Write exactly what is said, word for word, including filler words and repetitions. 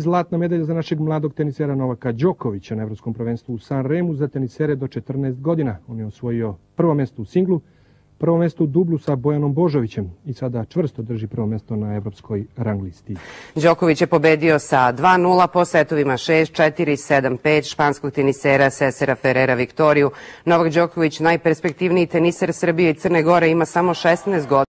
Zlatna medalja za našeg mladog tenisera Novaka Djokovića na evropskom prvenstvu u San Remu za tenisere do četrnaest godina. On je osvojio prvo mesto u singlu, prvo mesto u dublu sa Bojanom Božovićem i sada čvrsto drži prvo mesto na evropskoj rang listi. Djoković je pobedio sa dva nula po setovima šest četiri, sedam pet španskog tenisera Cesara Ferrera Viktoriju. Novak Djoković, najperspektivniji teniser Srbije i Crne Gore, ima samo šesnaest godina.